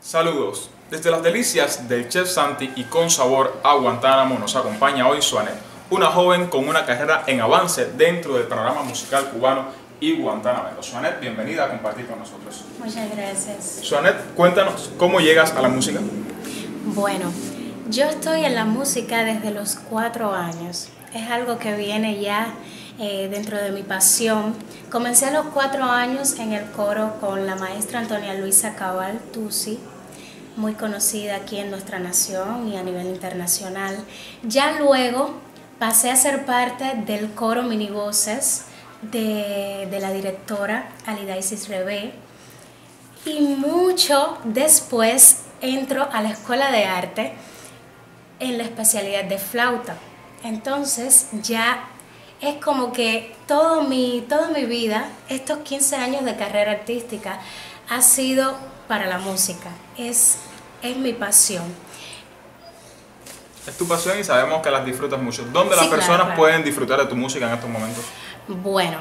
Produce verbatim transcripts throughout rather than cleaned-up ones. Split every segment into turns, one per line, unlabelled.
Saludos. Desde las delicias del Chef Santi y con sabor a Guantánamo nos acompaña hoy Suanet, una joven con una carrera en avance dentro del panorama musical cubano y guantánamero. Suanet, bienvenida a compartir con nosotros.
Muchas gracias.
Suanet, cuéntanos, ¿cómo llegas a la música?
Bueno, yo estoy en la música desde los cuatro años. Es algo que viene ya eh, dentro de mi pasión. Comencé a los cuatro años en el coro con la maestra Antonia Luisa Cabal Tusi, muy conocida aquí en nuestra nación y a nivel internacional. Ya luego pasé a ser parte del coro Minivoces de, de la directora Alidaisis Rebé, y mucho después entro a la escuela de arte en la especialidad de flauta. Entonces ya es como que todo mi, toda mi vida, estos quince años de carrera artística, ha sido para la música. Es, es mi pasión.
Es tu pasión y sabemos que las disfrutas mucho. ¿Dónde
Sí,
las personas
claro, claro.
pueden disfrutar de tu música en estos momentos?
Bueno,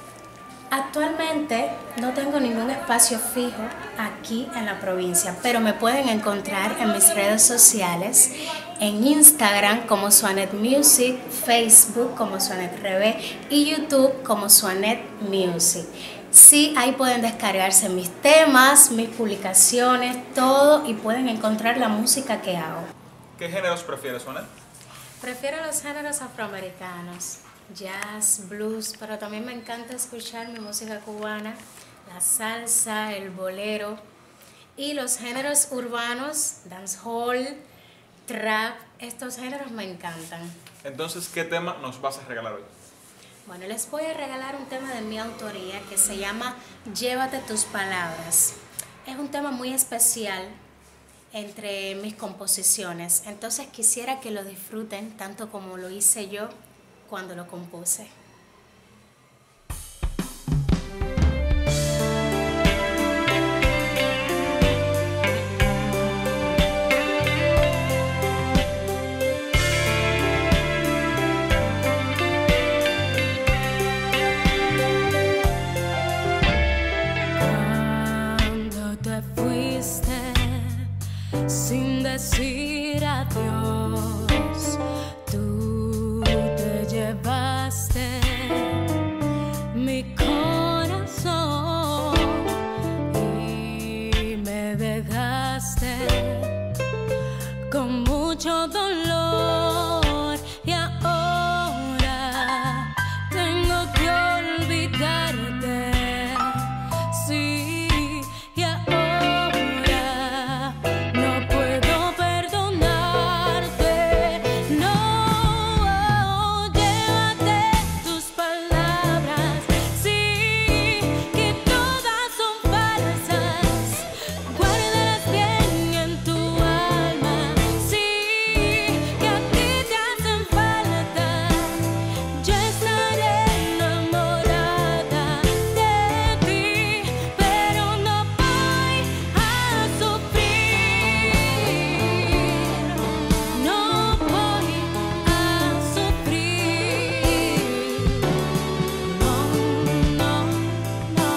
actualmente no tengo ningún espacio fijo aquí en la provincia, pero me pueden encontrar en mis redes sociales, en Instagram como Suanet Music, Facebook como Suanet Rebé y YouTube como Suanet Music. Sí, ahí pueden descargarse mis temas, mis publicaciones, todo, y pueden encontrar la música que hago.
¿Qué géneros prefieres, Suanet?
Prefiero los géneros afroamericanos, jazz, blues, pero también me encanta escuchar mi música cubana, la salsa, el bolero, y los géneros urbanos, dancehall, trap. Estos géneros me encantan.
Entonces, ¿qué tema nos vas a regalar hoy?
Bueno, les voy a regalar un tema de mi autoría que se llama Llévate tus palabras. Es un tema muy especial entre mis composiciones, entonces quisiera que lo disfruten tanto como lo hice yo cuando lo compuse.
Cuando te fuiste sin decir adiós, tú te llevaste mi corazón y me dejaste con mucho dolor, y ahora tengo que olvidarte. Sí, y ahora no puedo perdonarte. No, llévate tus palabras. Sí, que todas son falsas. Guárdalas bien en tu alma. Sí, que a ti te hacen falta. Yo estaré enamorada de ti, pero no voy a sufrir. No voy a sufrir. No, no, no.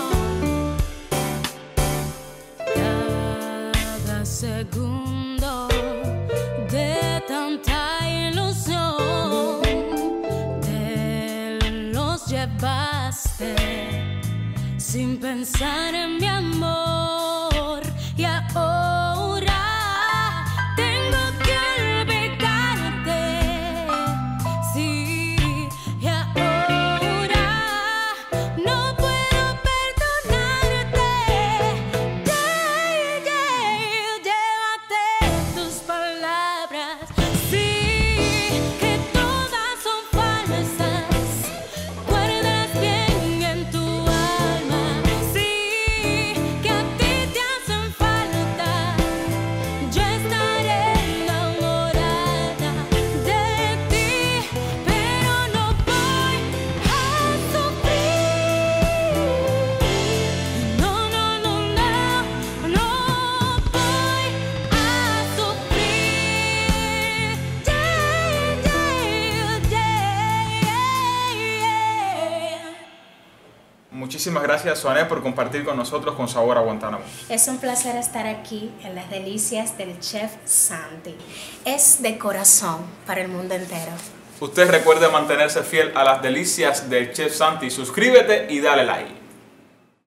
Cada segundo de tanta ilusión te los llevaste sin pensar en mi amor, y ahora tengo que olvidarte. Sí, y ahora no puedo perdonarte. Yeah, yeah, llévate tus palabras. Sí, que todas son falsas. Guárdalas bien en tu alma. Sí, que a ti
Muchísimas gracias, Suanet, por compartir con nosotros con sabor a Guantánamo.
Es un placer estar aquí en las delicias del chef Santi. Es de corazón para el mundo entero.
Usted recuerde mantenerse fiel a las delicias del chef Santi. Suscríbete y dale like.